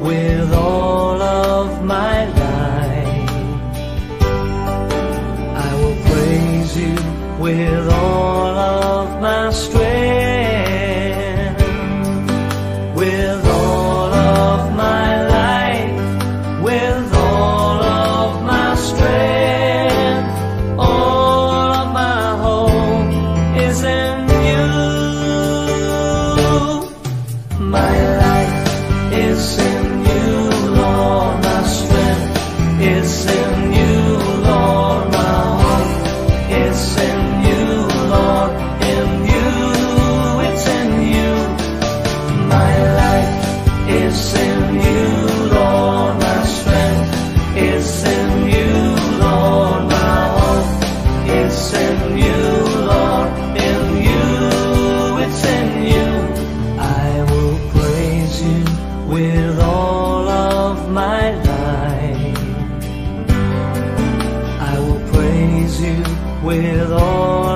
with all of my life. I will praise you with all of my strength, with all of my life, with all of my strength. All of my hope is in you. My life is in you, Lord. My strength is in you, Lord. My hope is in you, Lord. In you, it's in you. My life is in you, Lord. My strength is in you, Lord. My hope is in you, Lord. In you, it's in you. I will praise you with all of my life. I will praise you with all